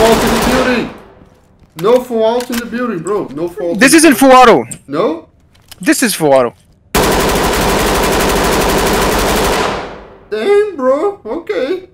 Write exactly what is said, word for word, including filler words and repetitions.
fault in the building. No full out in the building, bro. No fault. This isn't full auto. No? This is full auto. Damn, bro. Okay.